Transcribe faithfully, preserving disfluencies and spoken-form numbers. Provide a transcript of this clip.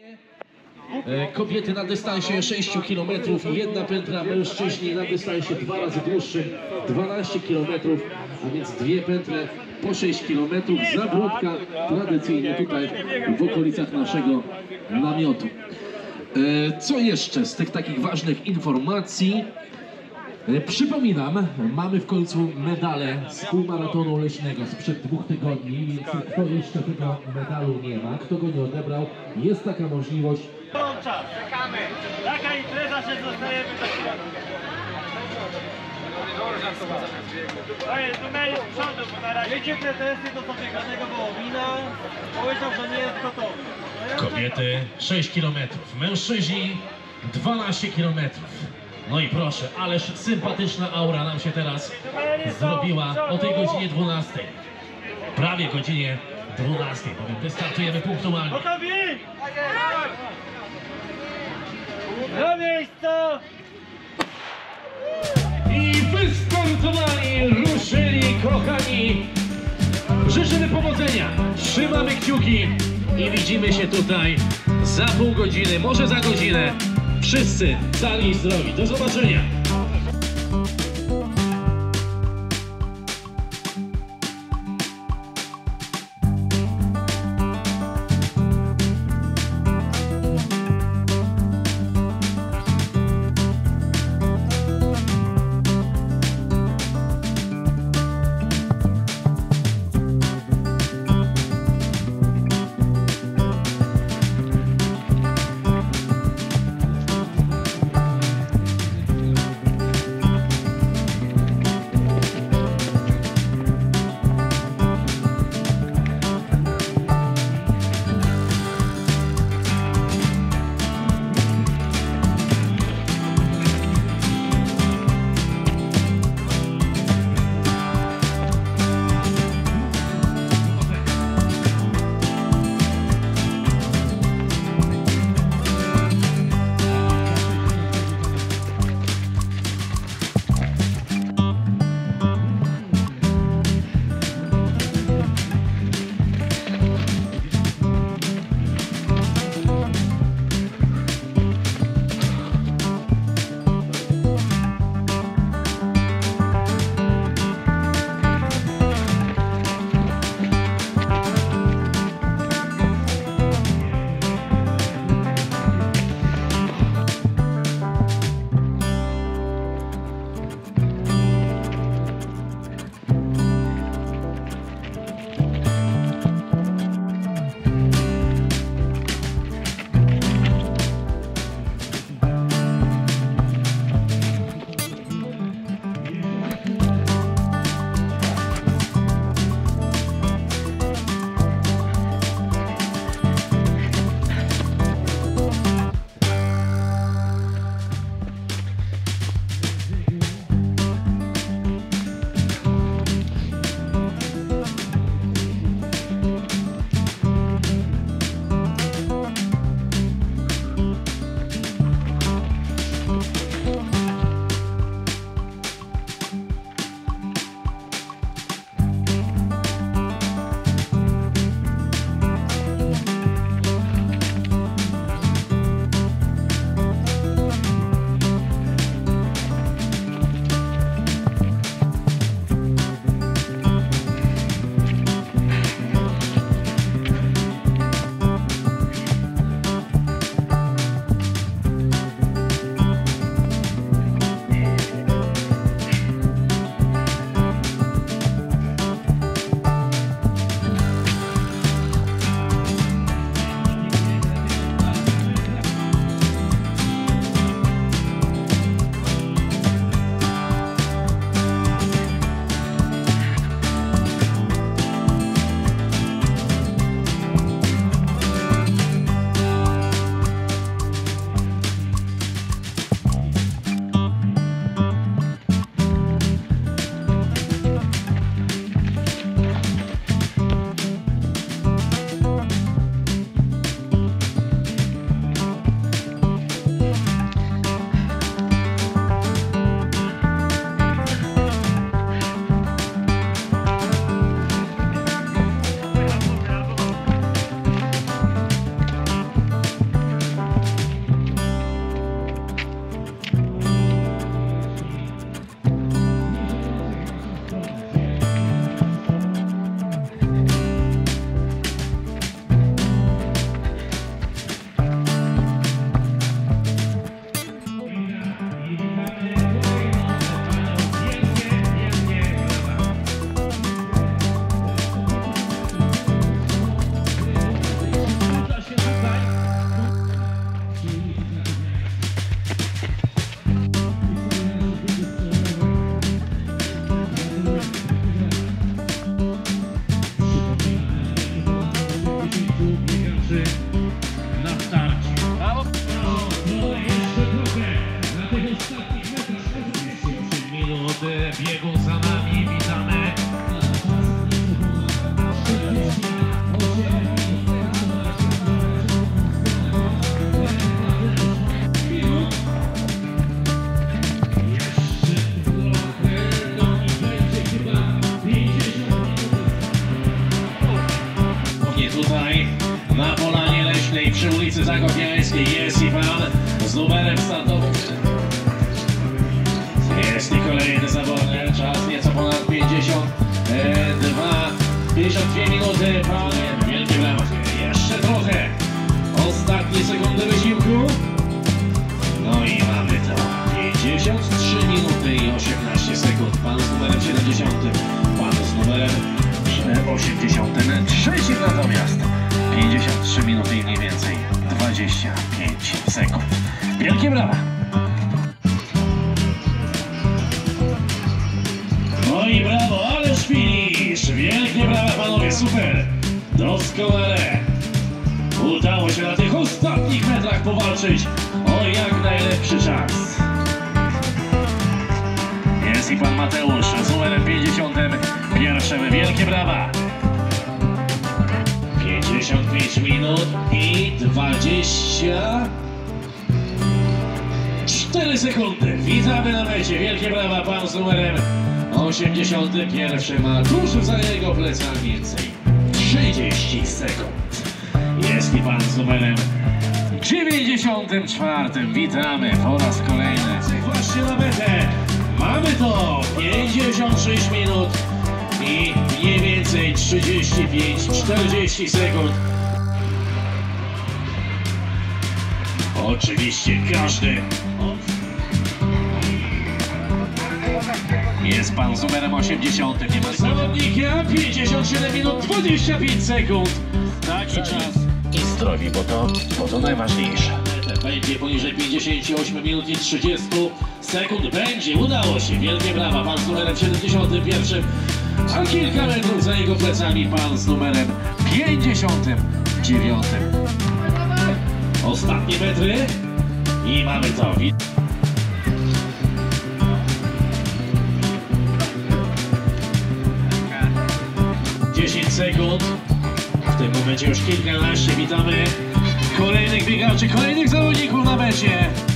Kobiety na dystansie sześć kilometrów, jedna pętla, mężczyźni na dystansie dwa razy dłuższym, dwanaście kilometrów, a więc dwie pętle po sześć kilometrów. Zawrotka tradycyjnie tutaj w okolicach naszego namiotu. Co jeszcze z tych takich ważnych informacji? Przypominam, mamy w końcu medale z półmaratonu leśnego sprzed dwóch tygodni, więc kto jeszcze tego medalu nie ma, kto go nie odebrał, jest taka możliwość. Czas. Czekamy. Taka impreza, że zostajemy do środka. Ej, numery z przodu, bo na razie... Wiecie, te testy do zabieganego wołowina powiedział, że nie jest gotowy. Kobiety sześć kilometrów, mężczyźni dwanaście kilometrów. No i proszę, ależ sympatyczna aura nam się teraz zrobiła o tej godzinie dwunastej. Prawie godzinie dwunastej, powiem, wystartujemy punktualnie. Gotowi? Do miejsca! I wystartowali, ruszyli, kochani. Życzymy powodzenia, trzymamy kciuki i widzimy się tutaj za pół godziny, może za godzinę. Wszyscy cali i zdrowi. Do zobaczenia. ulicy Zakopiańskiej jest i pan z numerem startowym. Jest i kolejny zawodnik, czas nieco ponad pięćdziesiąt dwa, pięćdziesiąt dwie minuty, pan wielkie brawa. Jeszcze trochę, ostatnie sekundy wysiłku. No i mamy to, pięćdziesiąt trzy minuty i osiemnaście sekund, pan z numerem siedemdziesiątym, pan z numerem osiemdziesiątym trzecim natomiast pięćdziesiąt trzy minuty i mniej więcej dwadzieścia pięć sekund. Wielkie brawa! No i brawo, ależ finish! Wielkie brawa panowie, super! Doskonale! Udało się na tych ostatnich metrach powalczyć o jak najlepszy czas. Jest i pan Mateusz z numerem pięćdziesiątym pierwszym. Wielkie brawa! pięćdziesiąt pięć minut i dwadzieścia cztery sekundy. Witamy na mecie. Wielkie brawa, pan z numerem osiemdziesiątym pierwszym, a tuż za jego plecami więcej trzydzieści sekund. Jest i pan z numerem dziewięćdziesiątym czwartym. Witamy po raz kolejny. Właśnie na metę. Mamy to pięćdziesiąt sześć minut i mniej więcej trzydzieści pięć czterdzieści sekund. Oczywiście każdy. Jest pan z numerem osiemdziesiątym. Nie ma zawodnika. pięćdziesiąt siedem minut dwadzieścia pięć sekund. Taki czas. I zdrowi, bo to, bo to najważniejsze. Będzie poniżej pięćdziesiąt osiem minut i trzydzieści sekund. Będzie, udało się. Wielkie brawa. Pan z numerem siedemdziesiątym pierwszym. A kilka metrów za jego plecami pan z numerem pięćdziesiątym dziewiątym. Ostatnie metry. I mamy to. dziesięć sekund. W tym momencie już kilkanaście. Witamy kolejnych biegaczy, kolejnych zawodników na mecie.